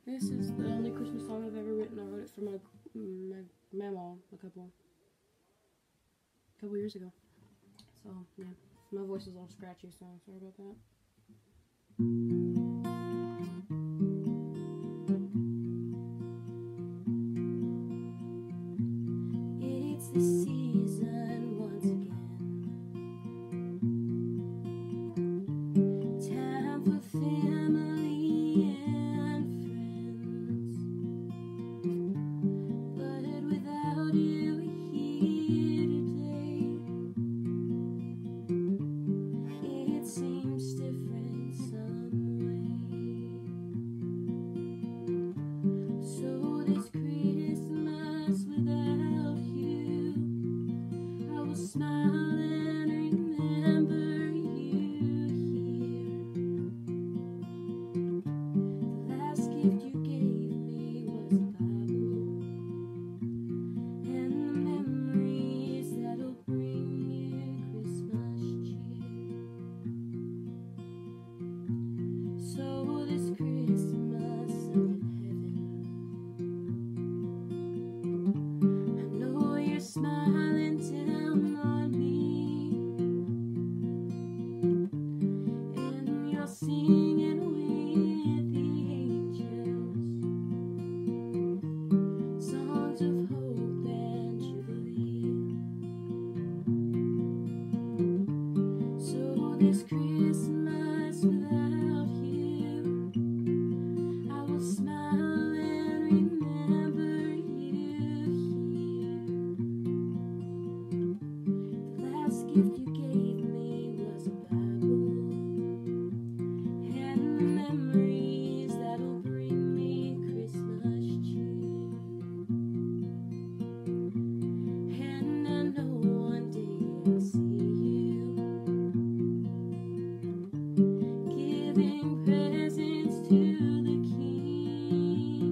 This is the only Christmas song I've ever written. I wrote it for my mamaw a couple years ago. So yeah, my voice is all scratchy, so sorry about that. It's the season once again. Time for family and friends. But without you here today, it seems different some way. So this Christmas without you, I will smile and remember you here. The last gift you gave me was a Bible, and the memories that'll bring you Christmas cheer. So this Christmas I'm in heaven. I know you're smiling down on me, and you're singing with the angels songs of hope and jubilee. So this Christmas without you, I will smile and remember you here. The last gift you gave me was a Bible, and the memories that'll bring me Christmas cheer. And I know one day I'll see you giving presents to the King,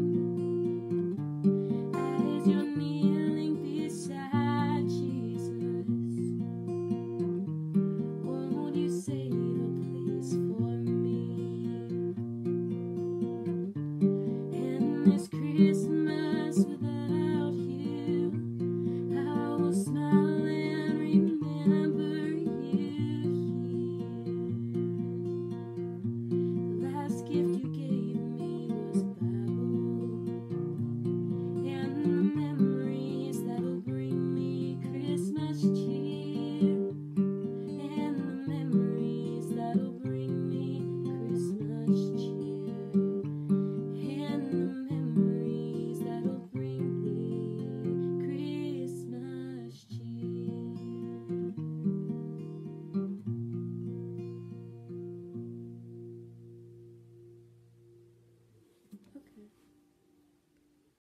as you're kneeling beside Jesus. Won't you save a place for me? And this Christmas without